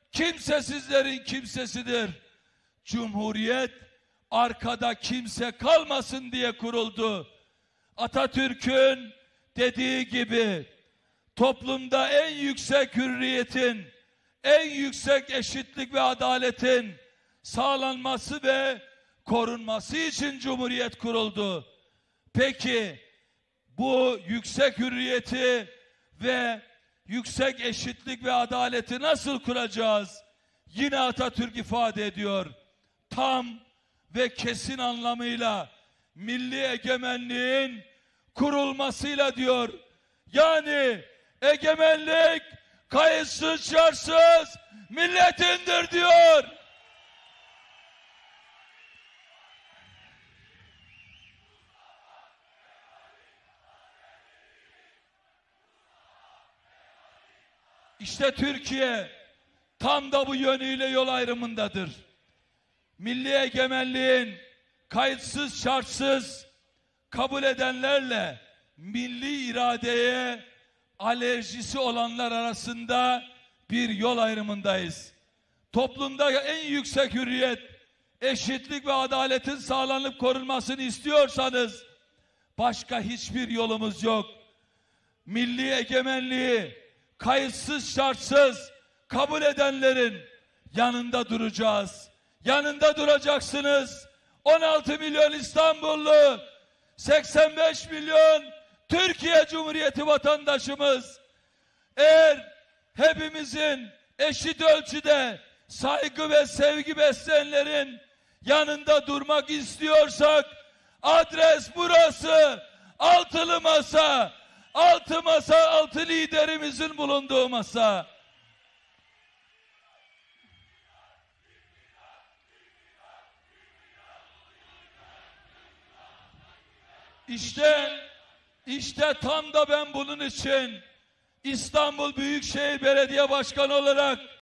kimsesizlerin kimsesidir. Cumhuriyet arkada kimse kalmasın diye kuruldu. Atatürk'ün dediği gibi toplumda en yüksek hürriyetin, en yüksek eşitlik ve adaletin sağlanması ve korunması için Cumhuriyet kuruldu. Peki bu yüksek hürriyeti ve yüksek eşitlik ve adaleti nasıl kuracağız? Yine Atatürk ifade ediyor. Tam ve kesin anlamıyla milli egemenliğin kurulmasıyla diyor. Yani egemenlik kayıtsız şartsız milletindir diyor. İşte Türkiye tam da bu yönüyle yol ayrımındadır. Milli egemenliğin kayıtsız şartsız kabul edenlerle milli iradeye alerjisi olanlar arasında bir yol ayrımındayız. Toplumda en yüksek hürriyet, eşitlik ve adaletin sağlanıp korunmasını istiyorsanız başka hiçbir yolumuz yok. Milli egemenliği kayıtsız şartsız kabul edenlerin yanında duracağız. Yanında duracaksınız. 16 milyon İstanbullu, 85 milyon Türkiye Cumhuriyeti vatandaşımız, eğer hepimizin eşit ölçüde saygı ve sevgi besleyenlerin yanında durmak istiyorsak, adres burası, altılı masa, altı liderimizin bulunduğu masa. İşte tam da ben bunun için İstanbul Büyükşehir Belediye Başkanı olarak